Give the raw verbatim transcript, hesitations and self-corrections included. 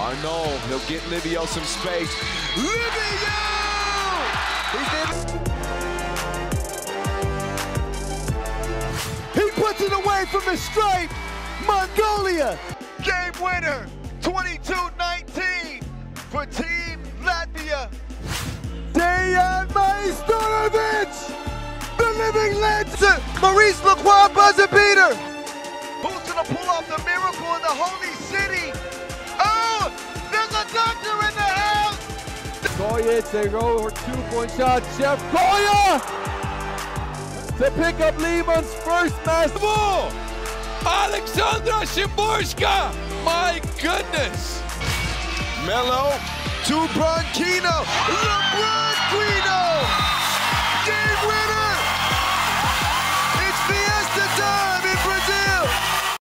Arnaud, he'll get Livio some space. Livio! He's in. He puts it away from the stripe. Mongolia. Game winner, twenty-two nineteen for Team Latvia. Dejan Majstorovic, the living legend. Maurice Lacroix buzzer beater. Who's gonna pull off the miracle in the holy city? Oh, there's a doctor in the house. Koya to go for two-point shot. Chef Koya to pick up Lehman's first match. Alexandra Szymborska! My goodness! Melo to Branquino. LeBron Quino.